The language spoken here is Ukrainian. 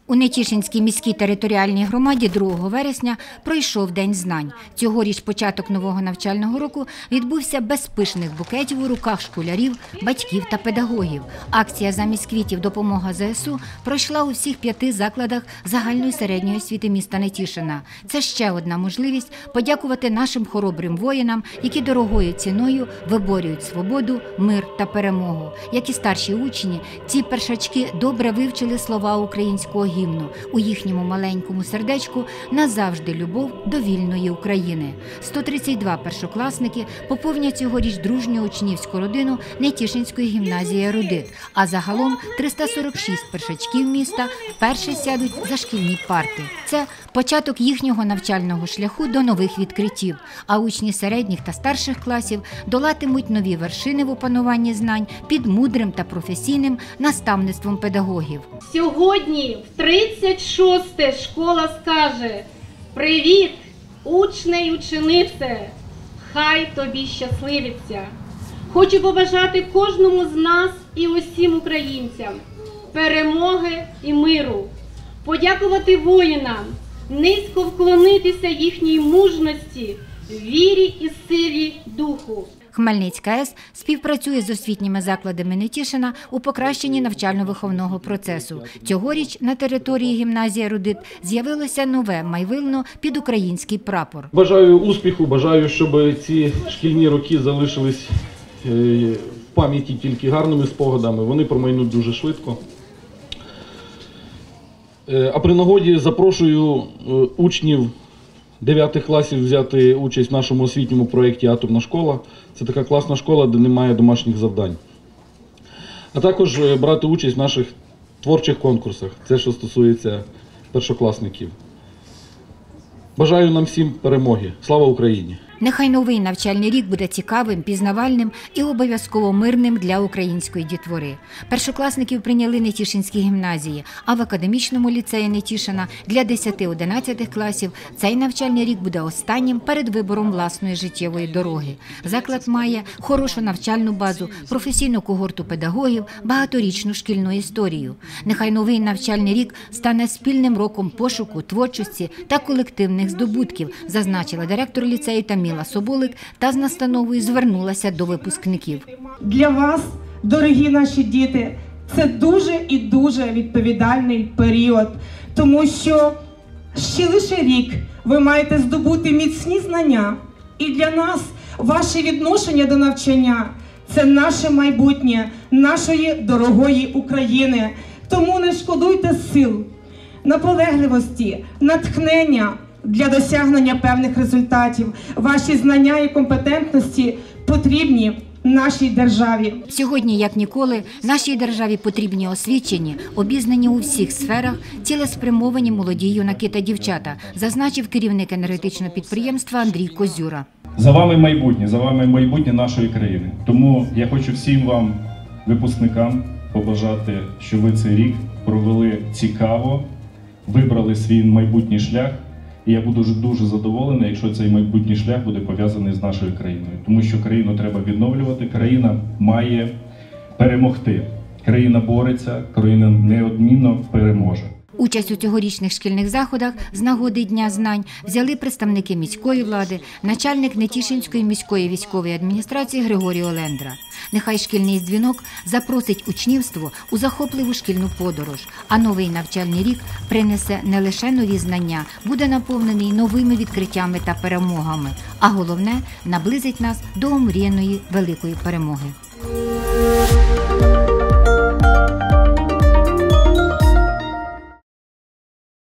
У Нетішинській міській територіальній громаді 2 вересня пройшов День знань. Цьогоріч початок нового навчального року відбувся без пишних букетів у руках школярів, батьків та педагогів. Акція «Замість квітів. Допомога ЗСУ» пройшла у всіх 5 закладах загальної середньої освіти міста Нетішина. Це ще одна можливість подякувати нашим хоробрим воїнам, які дорогою ціною виборюють свободу, мир та перемогу. Як і старші учні, ці першачки добре вивчили слова українського гімну. У їхньому маленькому сердечку назавжди любов до вільної України. 132 першокласники поповнять цьогоріч дружню учнівську родину Нетішинської гімназії «Ерудит», а загалом 346 першачків міста вперше сядуть за шкільні парти. Це початок їхнього навчального шляху до нових відкриттів, а учні середніх та старших класів долатимуть нові вершини в опануванні знань під мудрим та професійним наставництвом педагогів. Сьогодні в 36-те школа скаже: «Привіт, учне й ученице, хай тобі щасливиться». Хочу побажати кожному з нас і усім українцям перемоги і миру, подякувати воїнам, низько вклонитися їхній мужності, вірі і силі духу. Хмельницька АЕС співпрацює з освітніми закладами Нетішина у покращенні навчально-виховного процесу. Цьогоріч на території гімназії «Ерудит» з'явилося нове майвилно під український прапор. Бажаю успіху, бажаю, щоб ці шкільні роки залишились в пам'яті тільки гарними спогадами. Вони промайнуть дуже швидко. А при нагоді запрошую учнів 9 класів взяти участь в нашому освітньому проєкті «Атомна школа». Це така класна школа, де немає домашніх завдань. А також брати участь в наших творчих конкурсах. Це, що стосується першокласників. Бажаю нам всім перемоги. Слава Україні! Нехай новий навчальний рік буде цікавим, пізнавальним і обов'язково мирним для української дітвори. Першокласників прийняли Нетішинські гімназії, а в академічному ліцеї Нетішина для 10-11 класів цей навчальний рік буде останнім перед вибором власної життєвої дороги. Заклад має хорошу навчальну базу, професійну когорту педагогів, багаторічну шкільну історію. Нехай новий навчальний рік стане спільним роком пошуку, творчості та колективних здобутків, зазначила директор ліцею Таміла Соболик та з настановою звернулася до випускників. Для вас, дорогі наші діти, це дуже і дуже відповідальний період, тому що ще лише рік ви маєте здобути міцні знання. І для нас ваше відношення до навчання – це наше майбутнє, нашої дорогої України. Тому не шкодуйте сил, наполегливості, натхнення для досягнення певних результатів. Ваші знання і компетентності потрібні нашій державі. Сьогодні, як ніколи, нашій державі потрібні освічені, обізнані у всіх сферах, цілеспрямовані молоді юнаки та дівчата, зазначив керівник енергетичного підприємства Андрій Козюра. За вами майбутнє нашої країни. Тому я хочу всім вам, випускникам, побажати, щоб ви цей рік провели цікаво, вибрали свій майбутній шлях. І я буду дуже задоволений, якщо цей майбутній шлях буде пов'язаний з нашою країною. Тому що країну треба відновлювати, країна має перемогти. Країна бореться, країна неодмінно переможе. Участь у цьогорічних шкільних заходах з нагоди Дня знань взяли представники міської влади, начальник Нетішинської міської військової адміністрації Григорій Олендра. Нехай шкільний дзвінок запросить учнівство у захопливу шкільну подорож, а новий навчальний рік принесе не лише нові знання, буде наповнений новими відкриттями та перемогами, а головне – наблизить нас до омріяної великої перемоги.